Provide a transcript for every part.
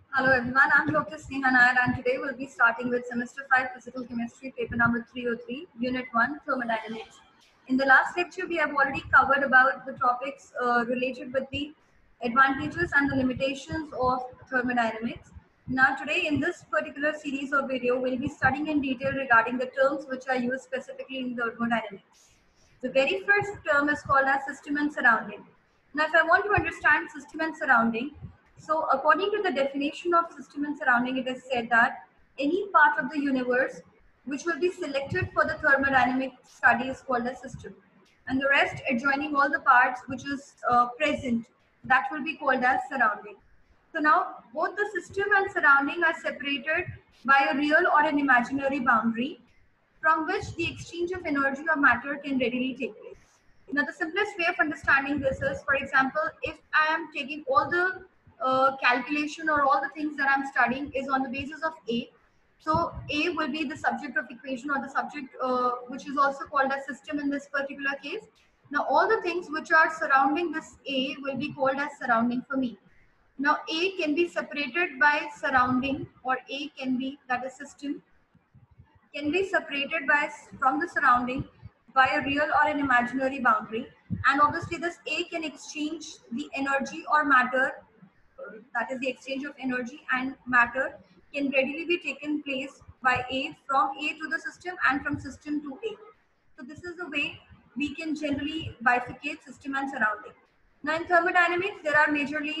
Hello everyone, I'm Dr. Sneha Nair and today we'll be starting with semester 5 physical chemistry paper number 303 unit 1 thermodynamics. In the last lecture we have already covered about the topics related with the advantages and the limitations of thermodynamics. Now today in this particular series of video we'll be studying in detail regarding the terms which are used specifically in thermodynamics. The very first term is called as system and surrounding. Now, if I want to understand system and surrounding, so according to the definition of system and surrounding, it is said that any part of the universe which will be selected for the thermodynamic study is called a system. And the rest adjoining all the parts which is present, that will be called as surrounding. So now both the system and surrounding are separated by a real or an imaginary boundary from which the exchange of energy or matter can readily take place. Now, the simplest way of understanding this is, for example, if I am taking all the calculation or all the things that I'm studying is on the basis of A. So A will be the subject of equation or the subject which is also called a system in this particular case. Now, all the things which are surrounding this A will be called as surrounding for me. Now, A can be separated by surrounding, or A can be, that is system, can be separated by from the surrounding by a real or an imaginary boundary, and obviously this A can exchange the energy or matter, that is the exchange of energy and matter can readily be taken place by A, from A to the system and from system to A. So this is the way we can generally bifurcate system and surrounding. Now in thermodynamics there are majorly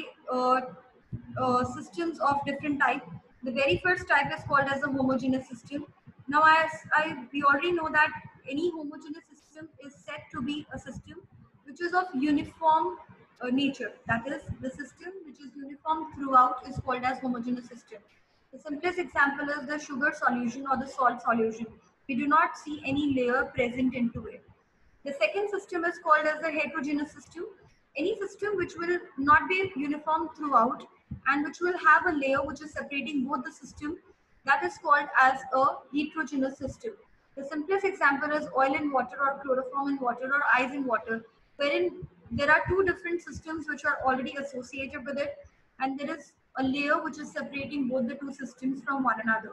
systems of different type. The very first type is called as a homogeneous system. Now, we already know that any homogeneous system is said to be a system which is of uniform nature. That is, the system which is uniform throughout is called as homogeneous system. The simplest example is the sugar solution or the salt solution. We do not see any layer present into it. The second system is called as the heterogeneous system. Any system which will not be uniform throughout and which will have a layer which is separating both the system, that is called as a heterogeneous system. The simplest example is oil in water or chloroform in water or ice in water, wherein there are two different systems which are already associated with it, and there is a layer which is separating both the two systems from one another.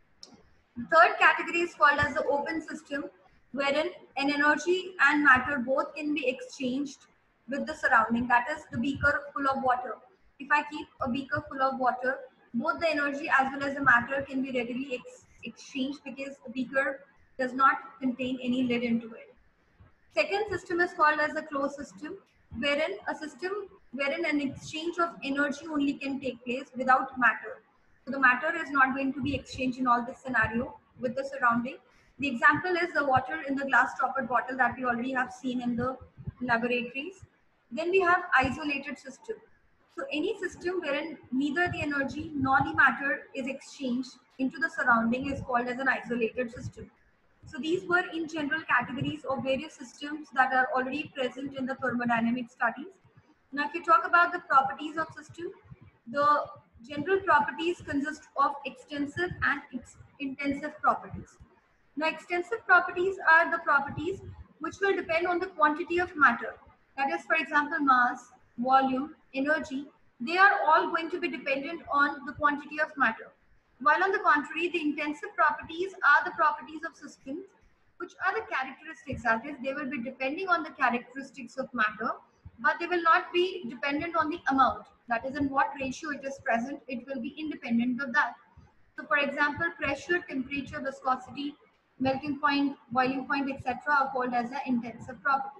The third category is called as the open system, wherein an energy and matter both can be exchanged with the surrounding. That is the beaker full of water. If I keep a beaker full of water, both the energy as well as the matter can be readily exchanged because the beaker does not contain any lid into it. Second system is called as a closed system, wherein a system wherein an exchange of energy only can take place without matter. So the matter is not going to be exchanged in all this scenario with the surrounding. The example is the water in the glass stoppered bottle that we already have seen in the laboratories. Then we have isolated system. So any system wherein neither the energy nor the matter is exchanged into the surrounding is called as an isolated system. So these were in general categories of various systems that are already present in the thermodynamic studies. Now, if you talk about the properties of system, the general properties consist of extensive and intensive properties. Now, extensive properties are the properties which will depend on the quantity of matter. That is, for example, mass, volume, energy. They are all going to be dependent on the quantity of matter. While on the contrary, the intensive properties are the properties of systems, which are the characteristics. That is, they will be depending on the characteristics of matter, but they will not be dependent on the amount. That is, in what ratio it is present, it will be independent of that. So, for example, pressure, temperature, viscosity, melting point, boiling point, etc. are called as the intensive properties.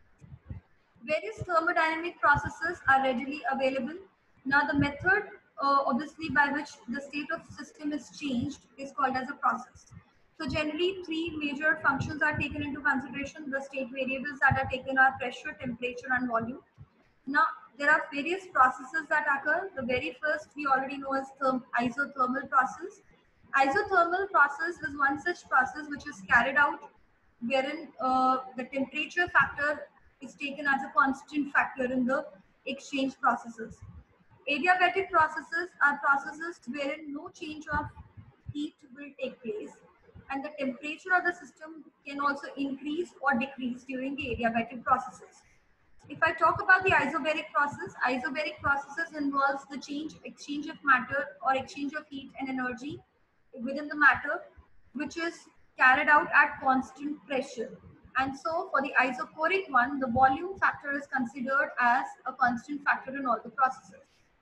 Various thermodynamic processes are readily available. Now, the method obviously by which the state of system is changed is called as a process. So generally, three major functions are taken into consideration. The state variables that are taken are pressure, temperature, and volume. Now, there are various processes that occur. The very first we already know is isothermal process. Isothermal process is one such process which is carried out wherein the temperature factor is taken as a constant factor in the exchange processes. Adiabatic processes are processes wherein no change of heat will take place, and the temperature of the system can also increase or decrease during the adiabatic processes. If I talk about the isobaric processes involves the exchange of matter or exchange of heat and energy within the matter, which is carried out at constant pressure. And so for the isochoric one, the volume factor is considered as a constant factor in all the processes.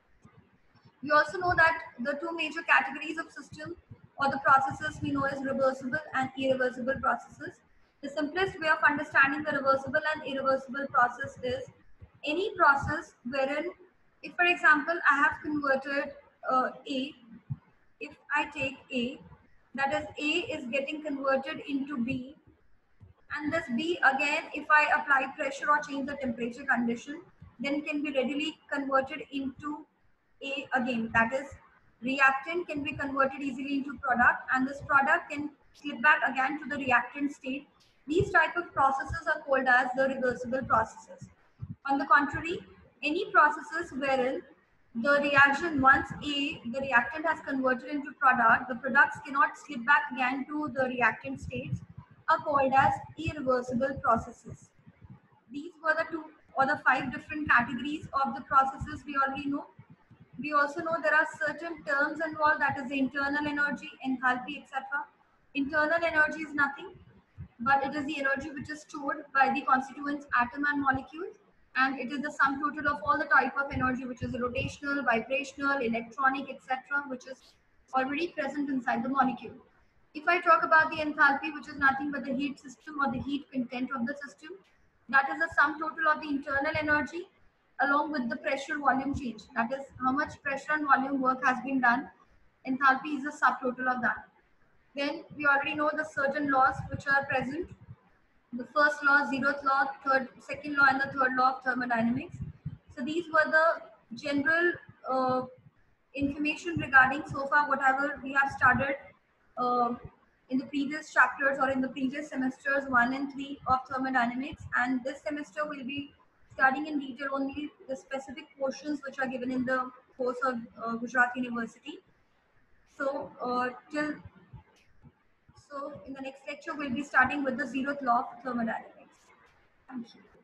We also know that the two major categories of system or the processes we know is reversible and irreversible processes. The simplest way of understanding the reversible and irreversible process is any process wherein, if for example, I have converted A, if I take A, that is A is getting converted into B, and this B again, if I apply pressure or change the temperature condition, then can be readily converted into A again. That is, reactant can be converted easily into product, and this product can slip back again to the reactant state. These type of processes are called as the reversible processes. On the contrary, any processes wherein the reaction, once the reactant has converted into product, the products cannot slip back again to the reactant states, are called as irreversible processes. These were the two or the five different categories of the processes we already know. We also know there are certain terms involved, that is the internal energy, enthalpy, etc. Internal energy is nothing but it is the energy which is stored by the constituents atom and molecules, and it is the sum total of all the type of energy which is rotational, vibrational, electronic, etc., which is already present inside the molecule. If I talk about the enthalpy, which is nothing but the heat system or the heat content of the system, that is the sum total of the internal energy along with the pressure volume change. That is how much pressure and volume work has been done. Enthalpy is the subtotal of that. Then we already know the certain laws which are present. The first law, zeroth law, second law, and the third law of thermodynamics. So these were the general information regarding so far whatever we have studied in the previous chapters or in the previous semesters 1 and 3 of thermodynamics, and this semester we'll be studying in detail only the specific portions which are given in the course of Gujarat University. So in the next lecture we'll be starting with the zeroth law of thermodynamics. Thank you.